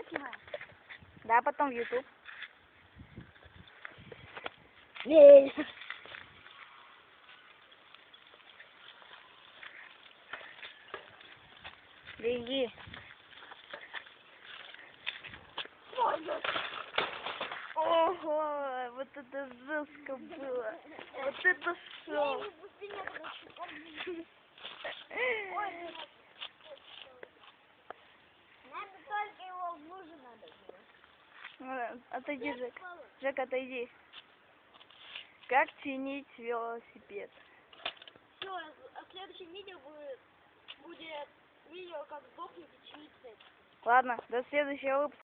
снимаем? Да, потом в YouTube. Беги. Ого, вот это жестко было. Вот это шо. Надо только его в лужу надо. Отойди, Жек. Жек, отойди. Как чинить велосипед? Все, а в следующем видео будет видео, как сдохнуть и чинить. Ладно, до следующего выпуска.